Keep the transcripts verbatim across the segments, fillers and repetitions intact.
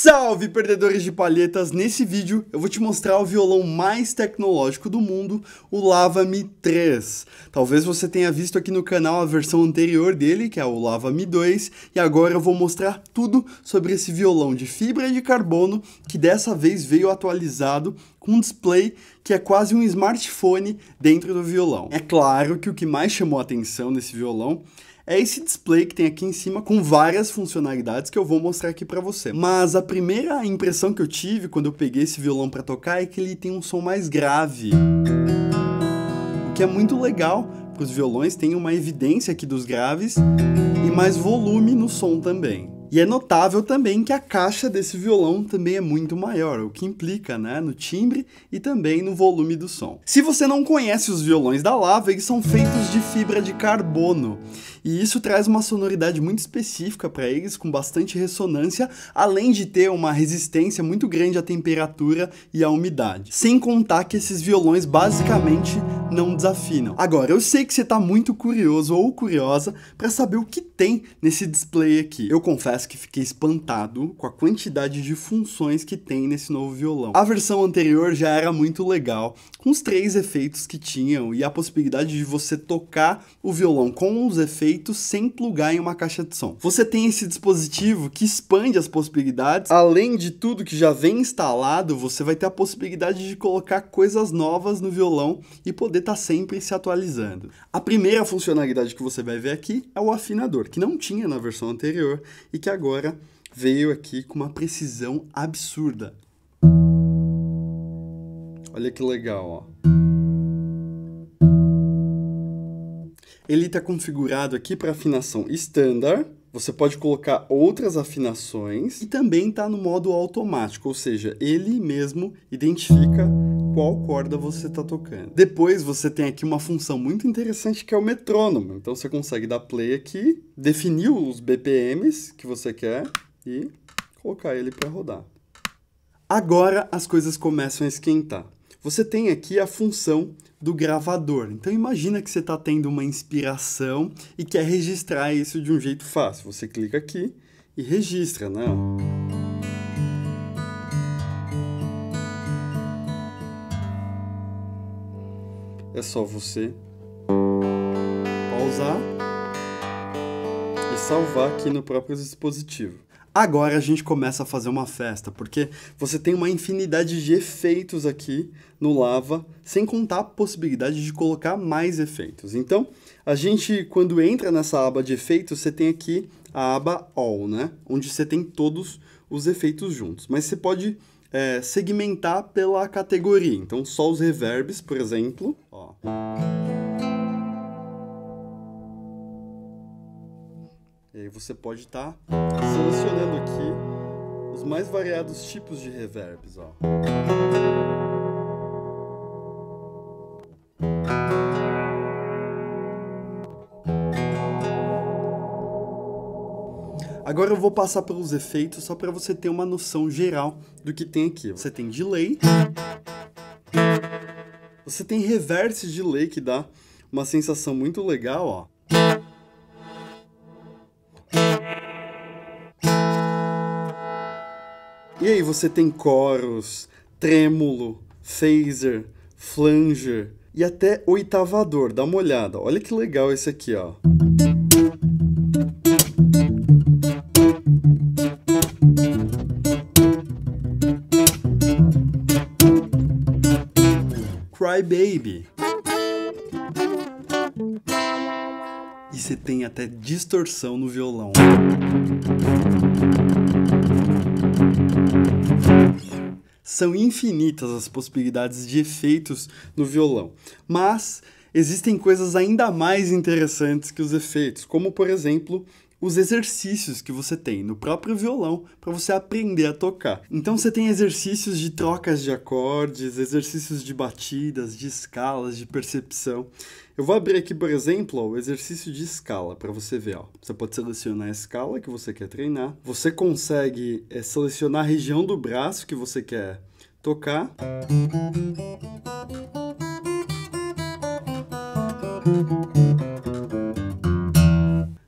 Salve, perdedores de palhetas! Nesse vídeo eu vou te mostrar o violão mais tecnológico do mundo, o Lava Mi três. Talvez você tenha visto aqui no canal a versão anterior dele, que é o Lava Mi dois, e agora eu vou mostrar tudo sobre esse violão de fibra de carbono, que dessa vez veio atualizado com um display que é quase um smartphone dentro do violão. É claro que o que mais chamou a atenção nesse violão é esse display que tem aqui em cima com várias funcionalidades que eu vou mostrar aqui pra você. Mas a primeira impressão que eu tive quando eu peguei esse violão pra tocar é que ele tem um som mais grave. O que é muito legal para os violões, tem uma evidência aqui dos graves e mais volume no som também. E é notável também que a caixa desse violão também é muito maior, o que implica, né, no timbre e também no volume do som. Se você não conhece os violões da Lava, eles são feitos de fibra de carbono. E isso traz uma sonoridade muito específica para eles, com bastante ressonância, além de ter uma resistência muito grande à temperatura e à umidade. Sem contar que esses violões basicamente não desafinam. Agora, eu sei que você está muito curioso ou curiosa para saber o que tem nesse display aqui. Eu confesso que fiquei espantado com a quantidade de funções que tem nesse novo violão. A versão anterior já era muito legal, com os três efeitos que tinham e a possibilidade de você tocar o violão com os efeitos sem plugar em uma caixa de som. Você tem esse dispositivo que expande as possibilidades. Além de tudo que já vem instalado, você vai ter a possibilidade de colocar coisas novas no violão e poder estar sempre se atualizando. A primeira funcionalidade que você vai ver aqui é o afinador, que não tinha na versão anterior e que agora veio aqui com uma precisão absurda. Olha que legal, ó. Ele está configurado aqui para afinação standard. Você pode colocar outras afinações e também está no modo automático, ou seja, ele mesmo identifica qual corda você está tocando. Depois você tem aqui uma função muito interessante que é o metrônomo. Então você consegue dar play aqui, definir os B P Ms que você quer e colocar ele para rodar. Agora as coisas começam a esquentar. Você tem aqui a função do gravador. Então imagina que você está tendo uma inspiração e quer registrar isso de um jeito fácil. Você clica aqui e registra, né? É só você pausar e salvar aqui no próprio dispositivo. Agora a gente começa a fazer uma festa, porque você tem uma infinidade de efeitos aqui no Lava, sem contar a possibilidade de colocar mais efeitos. Então, a gente, quando entra nessa aba de efeitos, você tem aqui a aba All, né? Onde você tem todos os efeitos juntos. Mas você pode é, segmentar pela categoria. Então, só os reverbs, por exemplo. Ó. E aí você pode estar tá selecionando aqui os mais variados tipos de reverbs, ó. Agora eu vou passar pelos efeitos só para você ter uma noção geral do que tem aqui. Você tem delay, você tem reverse delay que dá uma sensação muito legal, ó. E aí você tem coros, trêmulo, phaser, flanger e até oitavador. Dá uma olhada, olha que legal esse aqui, ó. Cry Baby. E você tem até distorção no violão. São infinitas as possibilidades de efeitos no violão, mas existem coisas ainda mais interessantes que os efeitos, como por exemplo, os exercícios que você tem no próprio violão para você aprender a tocar. Então você tem exercícios de trocas de acordes, exercícios de batidas, de escalas, de percepção. Eu vou abrir aqui, por exemplo, ó, o exercício de escala para você ver. Ó. Você pode selecionar a escala que você quer treinar. Você consegue é, selecionar a região do braço que você quer tocar.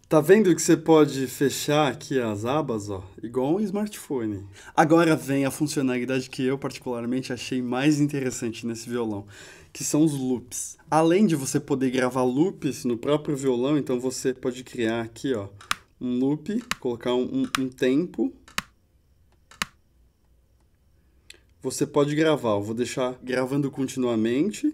Tá vendo que você pode fechar aqui as abas, ó, igual um smartphone. Agora vem a funcionalidade que eu particularmente achei mais interessante nesse violão, que são os loops. Além de você poder gravar loops no próprio violão, então você pode criar aqui, ó, um loop, colocar um, um, um tempo. Você pode gravar, eu vou deixar gravando continuamente.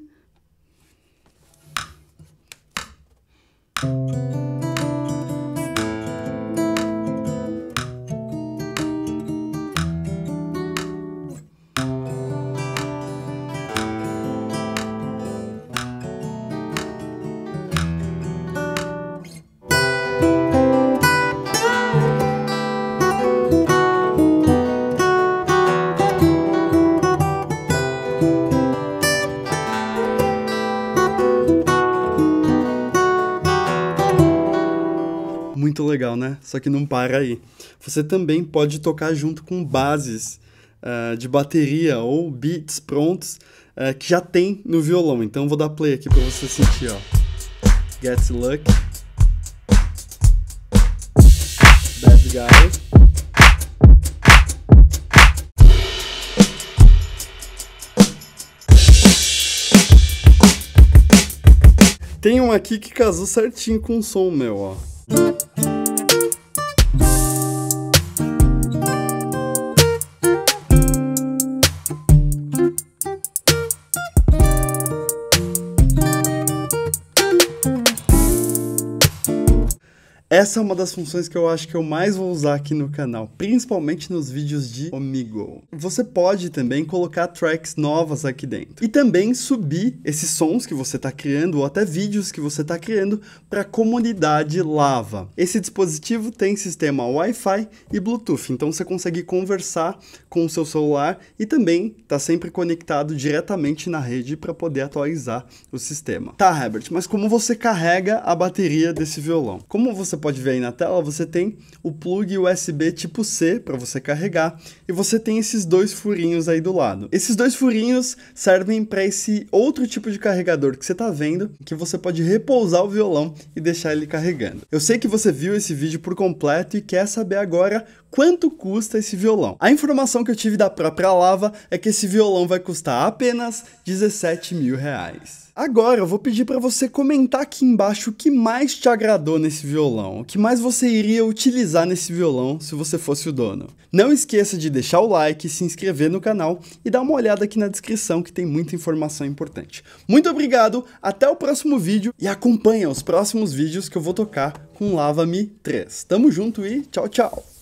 Muito legal, né? Só que não para aí. Você também pode tocar junto com bases uh, de bateria ou beats prontos uh, que já tem no violão. Então vou dar play aqui para você sentir, ó. Get Lucky, Bad Guy. Tem um aqui que casou certinho com o som meu, ó. Essa é uma das funções que eu acho que eu mais vou usar aqui no canal, principalmente nos vídeos de Omegle. Você pode também colocar tracks novas aqui dentro. E também subir esses sons que você está criando, ou até vídeos que você está criando, para a comunidade Lava. Esse dispositivo tem sistema Wi-Fi e Bluetooth, então você consegue conversar com o seu celular e também está sempre conectado diretamente na rede para poder atualizar o sistema. Tá, Herbert, mas como você carrega a bateria desse violão? Como você pode ver aí na tela, você tem o plug U S B tipo C para você carregar e você tem esses dois furinhos aí do lado. Esses dois furinhos servem para esse outro tipo de carregador que você está vendo, que você pode repousar o violão e deixar ele carregando. Eu sei que você viu esse vídeo por completo e quer saber agora quanto custa esse violão. A informação que eu tive da própria Lava é que esse violão vai custar apenas dezessete mil reais. Agora eu vou pedir para você comentar aqui embaixo o que mais te agradou nesse violão, o que mais você iria utilizar nesse violão se você fosse o dono. Não esqueça de deixar o like, se inscrever no canal e dar uma olhada aqui na descrição que tem muita informação importante. Muito obrigado, até o próximo vídeo e acompanha os próximos vídeos que eu vou tocar com o Lava Mi três. Tamo junto e tchau, tchau!